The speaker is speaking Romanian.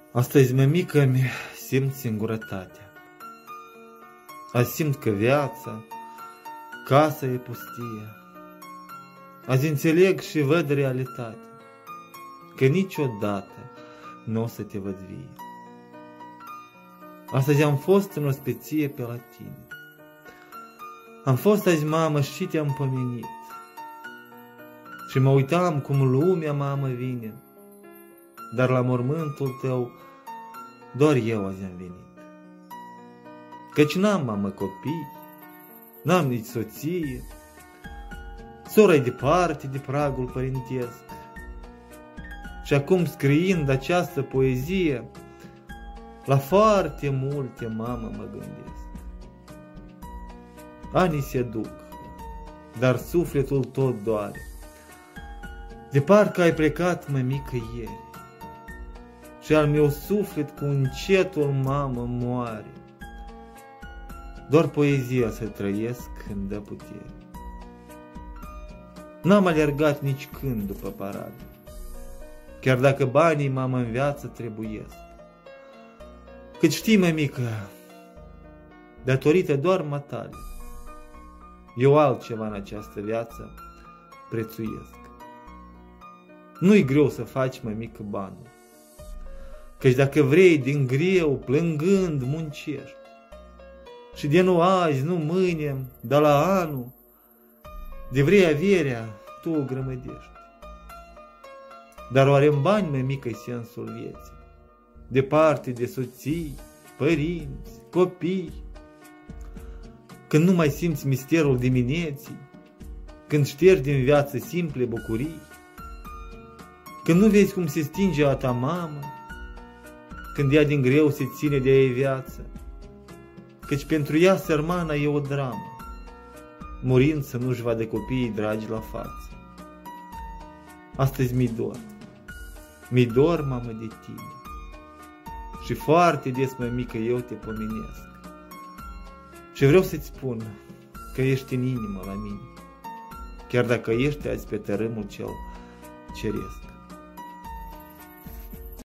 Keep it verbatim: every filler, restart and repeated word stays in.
Astăzi, mămică-mi, simt singurătatea. Azi simt că viața, casa e pustie. Azi înțeleg și văd realitatea, că niciodată nu o să te văd vie. Astăzi am fost în ospăție pe la tine. Am fost azi, mamă, și te-am pomenit. Și mă uitam cum lumea, mamă, vine, dar la mormântul tău doar eu azi am venit. Căci n-am, mamă, copii, n-am nici soție, sora-i departe de pragul părintesc. Și acum, scriind această poezie, la foarte multe, mamă, mă gândesc. Anii se duc, dar sufletul tot doare, de parcă ai plecat, mămică, ieri. Și al meu suflet cu încetul, mamă, moare. Doar poezia să trăiesc îmi dă putere. N-am alergat nici când după paradă, chiar dacă banii, mamă, în viață trebuiesc. Cât știi, mămică, datorită doar matale, eu altceva în această viață prețuiesc. Nu-i greu să faci, mămică, banul, căci dacă vrei, din greu, plângând, muncești. Și de nu azi, nu mâine, dar la anul, de vrei averea, tu o grămădești. Dar oare în bani, mămică-i sensul vieții? Departe de soții, părinți, copii, când nu mai simți misterul dimineții, când ștergi din viață simple bucurii, când nu vezi cum se stinge a ta mamă, când ea din greu se ține de ei viață, căci pentru ea sărmana e o dramă, murind să nu-și vadă copiii dragi la față. Astăzi mi-i dor, mi-i dor, mamă, de tine, și foarte des, mămică, eu te pomenesc. Și vreau să-ți spun că ești în inimă la mine, chiar dacă ești azi pe tărâmul cel ceresc.